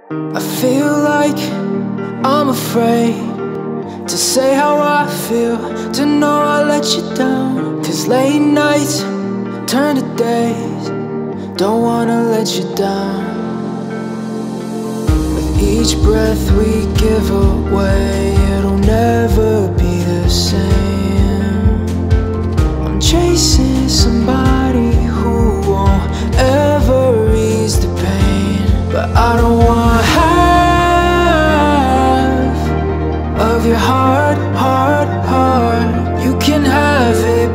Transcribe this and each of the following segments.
I feel like I'm afraid to say how I feel, to know I let you down. 'Cause late nights turn to days, don't wanna let you down. With each breath we give away, it'll never be the same. I'm chasing somebody who won't ever ease the pain, but I don't want half of your heart, heart, heart. You can have it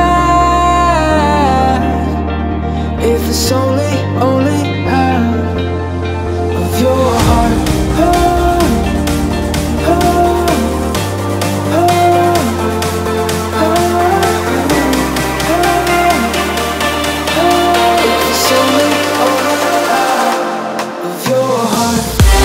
back if it's only half of your heart, heart, heart, heart, heart, heart. If it's only half of your heart.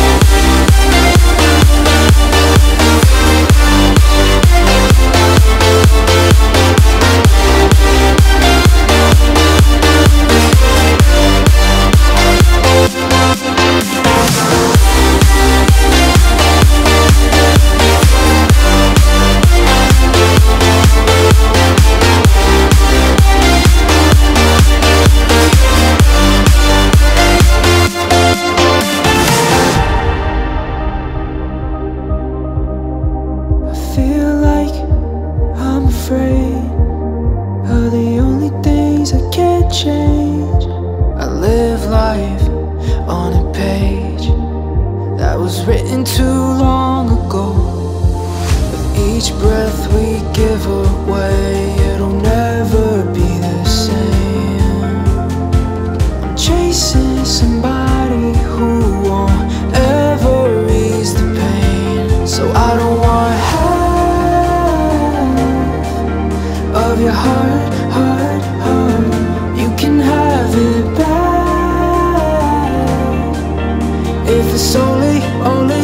I feel like I'm afraid of the only things I can't change. I live life on a page that was written too long ago. With each breath we give away, it'll never be the same. I'm chasing somebody who won't ever ease the pain, so I don't want half of your heart, heart, heart. You can have it back if it's only